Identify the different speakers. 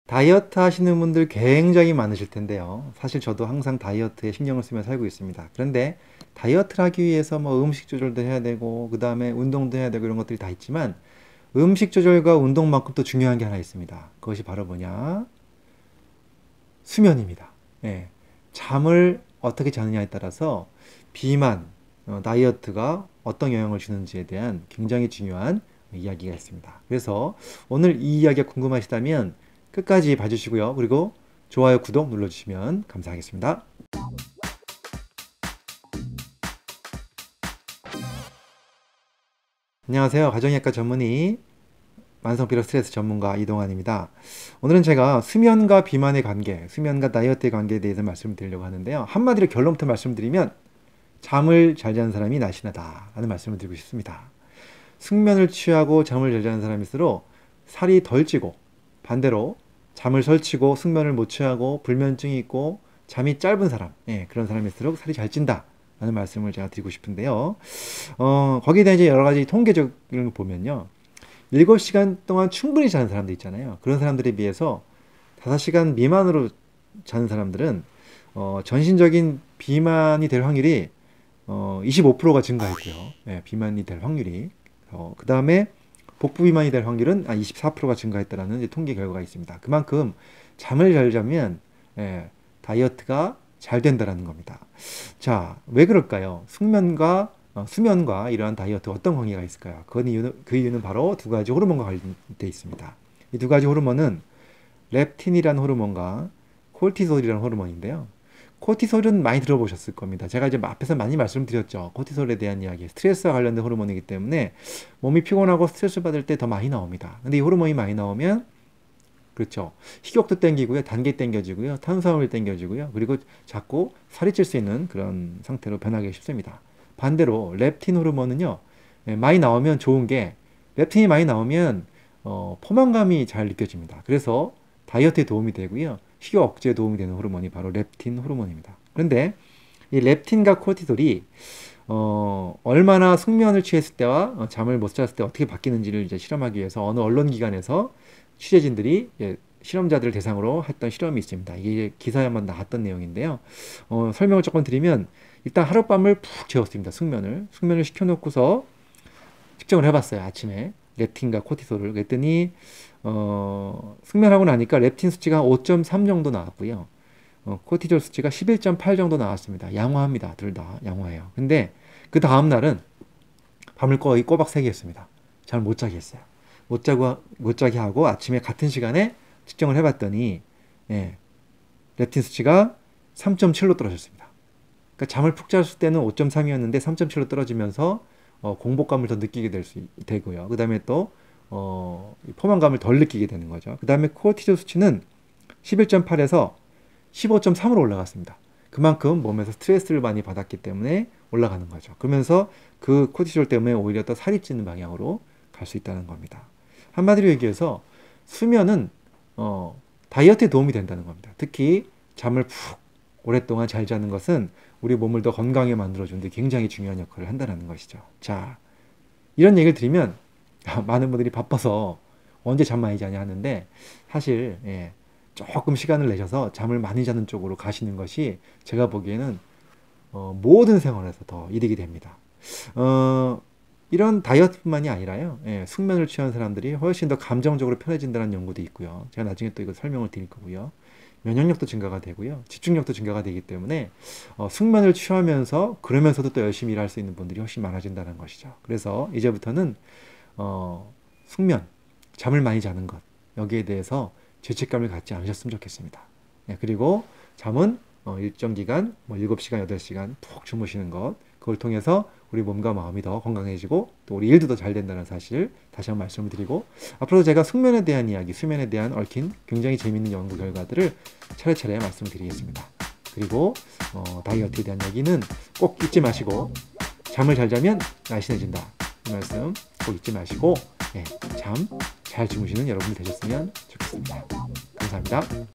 Speaker 1: 다이어트 하시는 분들 굉장히 많으실 텐데요. 사실 저도 항상 다이어트에 신경을 쓰며 살고 있습니다. 그런데 다이어트를 하기 위해서 뭐 음식 조절도 해야 되고, 그 다음에 운동도 해야 되고 이런 것들이 다 있지만, 음식 조절과 운동만큼 또 중요한 게 하나 있습니다. 그것이 바로 뭐냐? 수면입니다. 예. 잠을 어떻게 자느냐에 따라서 비만, 다이어트가 어떤 영향을 주는지에 대한 굉장히 중요한 이야기가 있습니다. 그래서 오늘 이 이야기가 궁금하시다면 끝까지 봐주시고요. 그리고 좋아요, 구독 눌러주시면 감사하겠습니다. 안녕하세요. 가정의학과 전문의 만성피로 스트레스 전문가 이동환입니다. 오늘은 제가 수면과 비만의 관계, 수면과 다이어트의 관계에 대해서 말씀을 드리려고 하는데요. 한마디로 결론부터 말씀드리면 잠을 잘 자는 사람이 날씬하다 하는 말씀을 드리고 싶습니다. 숙면을 취하고 잠을 잘 자는 사람일수록 살이 덜 찌고, 반대로 잠을 설치고 숙면을 못 취하고 불면증이 있고 잠이 짧은 사람, 그런 사람일수록 살이 잘 찐다 라는 말씀을 제가 드리고 싶은데요. 거기에 대한 이제 여러 가지 통계적인 걸 보면요. 7시간 동안 충분히 자는 사람들 있잖아요. 그런 사람들에 비해서 5시간 미만으로 자는 사람들은 전신적인 비만이 될 확률이 25%가 증가했고요. 비만이 될 확률이. 그 다음에 복부 비만이 될 확률은 24%가 증가했다라는 이제 통계 결과가 있습니다. 그만큼 잠을 잘 자면 다이어트가 잘 된다라는 겁니다. 자, 왜 그럴까요? 수면과 이러한 다이어트 어떤 관계가 있을까요? 그 이유는 바로 두 가지 호르몬과 관련되어 있습니다. 이 두 가지 호르몬은 렙틴이라는 호르몬과 콜티솔이라는 호르몬인데요. 코티솔은 많이 들어보셨을 겁니다. 제가 이제 앞에서 많이 말씀드렸죠. 코티솔에 대한 이야기. 스트레스와 관련된 호르몬이기 때문에 몸이 피곤하고 스트레스 받을 때 더 많이 나옵니다. 근데 이 호르몬이 많이 나오면 그렇죠. 식욕도 땡기고요. 단계 땡겨지고요. 탄수화물 땡겨지고요. 그리고 자꾸 살이 찔 수 있는 그런 상태로 변하기 쉽습니다. 반대로 렙틴 호르몬은요. 많이 나오면 좋은 게 렙틴이 많이 나오면 포만감이 잘 느껴집니다. 그래서 다이어트에 도움이 되고요. 식욕 억제에 도움이 되는 호르몬이 바로 렙틴 호르몬입니다. 그런데 이 렙틴과 코티솔이 얼마나 숙면을 취했을 때와 잠을 못 잤을 때 어떻게 바뀌는지를 이제 실험하기 위해서 어느 언론기관에서 취재진들이 실험자들을 대상으로 했던 실험이 있습니다. 이게 기사에 한번 나왔던 내용인데요. 설명을 조금 드리면 일단 하룻밤을 푹 재웠습니다. 숙면을 시켜놓고서 측정을 해봤어요. 아침에 렙틴과 코티솔을. 그랬더니 숙면하고 나니까 렙틴 수치가 5.3 정도 나왔고요. 코티졸 수치가 11.8 정도 나왔습니다. 양호합니다. 둘 다 양호해요. 근데 그 다음 날은 밤을 거의 꼬박 새게 했습니다. 잘 못 자게 했어요. 못 자게 하고 아침에 같은 시간에 측정을 해봤더니 렙틴 수치가 3.7로 떨어졌습니다. 그러니까 잠을 푹 잤을 때는 5.3이었는데 3.7로 떨어지면서 공복감을 더 느끼게 되고요. 그 다음에 또 포만감을 덜 느끼게 되는 거죠. 그 다음에 코티졸 수치는 11.8에서 15.3으로 올라갔습니다. 그만큼 몸에서 스트레스를 많이 받았기 때문에 올라가는 거죠. 그러면서 그 코티졸 때문에 오히려 더 살이 찌는 방향으로 갈 수 있다는 겁니다. 한마디로 얘기해서 수면은 다이어트에 도움이 된다는 겁니다. 특히 잠을 푹 오랫동안 잘 자는 것은 우리 몸을 더 건강하게 만들어주는 데 굉장히 중요한 역할을 한다는 것이죠. 자, 이런 얘기를 드리면 많은 분들이 바빠서 언제 잠 많이 자냐 하는데 사실 조금 시간을 내셔서 잠을 많이 자는 쪽으로 가시는 것이 제가 보기에는 모든 생활에서 더 이득이 됩니다. 이런 다이어트뿐만이 아니라요. 숙면을 취한 사람들이 훨씬 더 감정적으로 편해진다는 연구도 있고요. 제가 나중에 또 이거 설명을 드릴 거고요. 면역력도 증가가 되고요. 집중력도 증가가 되기 때문에 숙면을 취하면서 그러면서도 또 열심히 일할 수 있는 분들이 훨씬 많아진다는 것이죠. 그래서 이제부터는 숙면, 잠을 많이 자는 것 여기에 대해서 죄책감을 갖지 않으셨으면 좋겠습니다. 그리고 잠은 일정 기간 7시간, 8시간 푹 주무시는 것 그걸 통해서 우리 몸과 마음이 더 건강해지고 또 우리 일도 더 잘 된다는 사실 다시 한번 말씀을 드리고 앞으로도 제가 숙면에 대한 이야기, 수면에 대한 얽힌 굉장히 재미있는 연구 결과들을 차례차례 말씀드리겠습니다. 그리고 다이어트에 대한 얘기는 꼭 잊지 마시고 잠을 잘 자면 날씬해진다. 이 말씀 꼭 잊지 마시고 잠 잘 주무시는 여러분이 되셨으면 좋겠습니다. 감사합니다.